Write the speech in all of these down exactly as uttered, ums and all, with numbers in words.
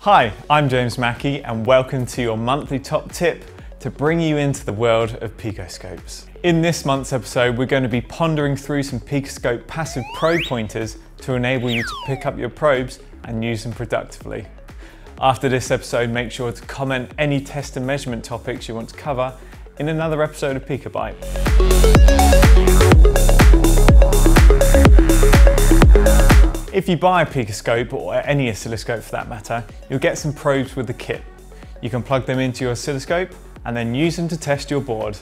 Hi, I'm James Mackey and welcome to your monthly top tip to bring you into the world of picoscopes. In this month's episode, we're going to be pondering through some PicoScope passive probe pointers to enable you to pick up your probes and use them productively. After this episode, make sure to comment any test and measurement topics you want to cover in another episode of PicoBYTE. If you buy a PicoScope, or any oscilloscope for that matter, you'll get some probes with the kit. You can plug them into your oscilloscope and then use them to test your board.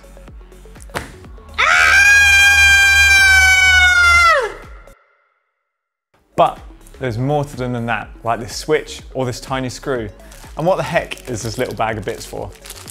But there's more to them than that, like this switch or this tiny screw. And what the heck is this little bag of bits for?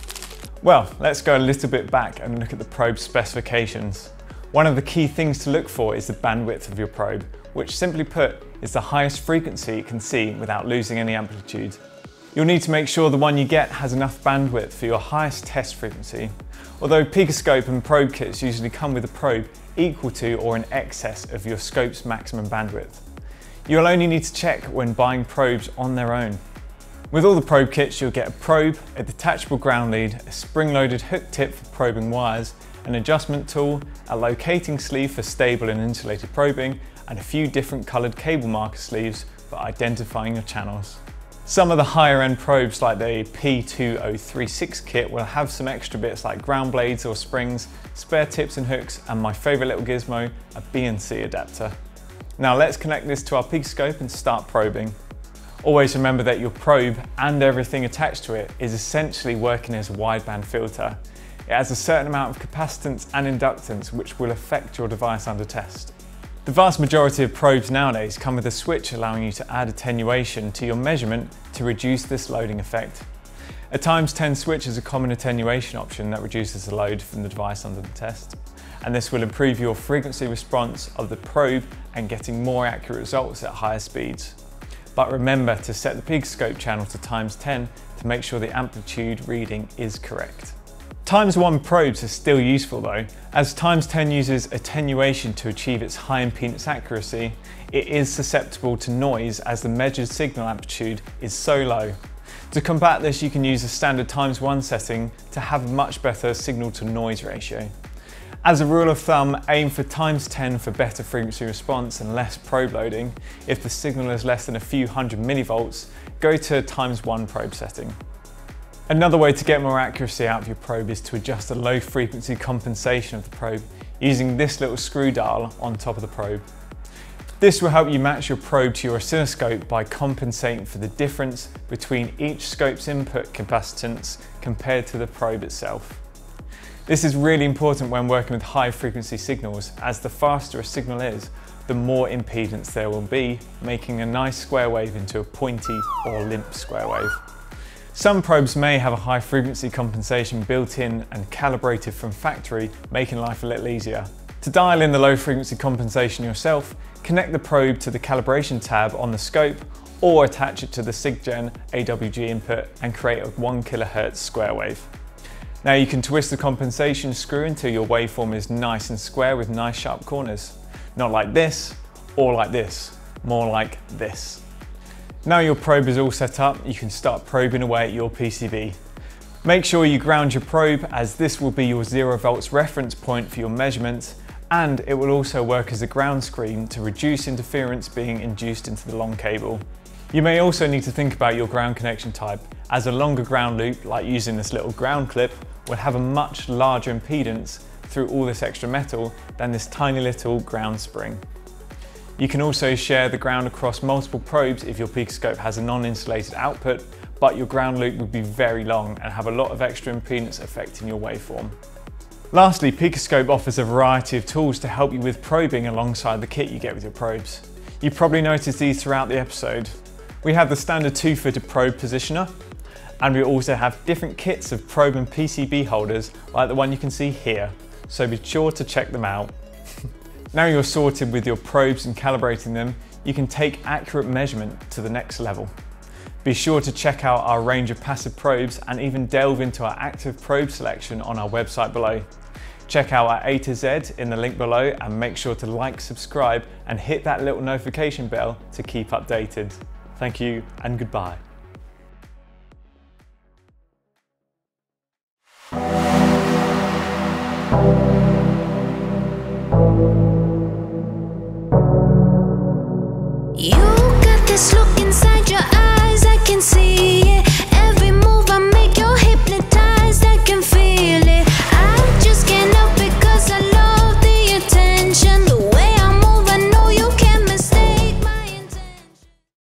Well, let's go a little bit back and look at the probe specifications. One of the key things to look for is the bandwidth of your probe, which simply put is the highest frequency it can see without losing any amplitude. You'll need to make sure the one you get has enough bandwidth for your highest test frequency. Although PicoScope and probe kits usually come with a probe equal to or in excess of your scope's maximum bandwidth. You'll only need to check when buying probes on their own. With all the probe kits, you'll get a probe, a detachable ground lead, a spring-loaded hook tip for probing wires, an adjustment tool, a locating sleeve for stable and insulated probing, and a few different coloured cable marker sleeves for identifying your channels. Some of the higher end probes like the P two oh three six kit will have some extra bits like ground blades or springs, spare tips and hooks, and my favourite little gizmo, a B and C adapter. Now let's connect this to our PicoScope and start probing. Always remember that your probe and everything attached to it is essentially working as a wideband filter. It has a certain amount of capacitance and inductance which will affect your device under test. The vast majority of probes nowadays come with a switch allowing you to add attenuation to your measurement to reduce this loading effect. A times ten switch is a common attenuation option that reduces the load from the device under the test, and this will improve your frequency response of the probe and getting more accurate results at higher speeds. But remember to set the PicoScope channel to times ten to make sure the amplitude reading is correct. Times one probes are still useful though, as times ten uses attenuation to achieve its high impedance accuracy. It is susceptible to noise as the measured signal amplitude is so low. To combat this, you can use a standard times one setting to have a much better signal to noise ratio. As a rule of thumb, aim for times ten for better frequency response and less probe loading. If the signal is less than a few hundred millivolts, go to times one probe setting. Another way to get more accuracy out of your probe is to adjust the low frequency compensation of the probe using this little screw dial on top of the probe. This will help you match your probe to your oscilloscope by compensating for the difference between each scope's input capacitance compared to the probe itself. This is really important when working with high frequency signals, as the faster a signal is, the more impedance there will be, making a nice square wave into a pointy or limp square wave. Some probes may have a high frequency compensation built in and calibrated from factory, making life a little easier. To dial in the low frequency compensation yourself, connect the probe to the calibration tab on the scope or attach it to the SIGGEN A W G input and create a one kilohertz square wave. Now you can twist the compensation screw until your waveform is nice and square with nice sharp corners. Not like this or like this, more like this. Now your probe is all set up, you can start probing away at your P C B. Make sure you ground your probe, as this will be your zero volts reference point for your measurements, and it will also work as a ground screen to reduce interference being induced into the long cable. You may also need to think about your ground connection type, as a longer ground loop, like using this little ground clip, will have a much larger impedance through all this extra metal than this tiny little ground spring. You can also share the ground across multiple probes if your PicoScope has a non-insulated output, but your ground loop would be very long and have a lot of extra impedance affecting your waveform. Lastly, PicoScope offers a variety of tools to help you with probing alongside the kit you get with your probes. You've probably noticed these throughout the episode. We have the standard two-footed probe positioner, and we also have different kits of probe and P C B holders like the one you can see here, so be sure to check them out. Now you're sorted with your probes and calibrating them, you can take accurate measurement to the next level. Be sure to check out our range of passive probes and even delve into our active probe selection on our website below. Check out our A to Z in the link below and make sure to like, subscribe and hit that little notification bell to keep updated. Thank you and goodbye. you.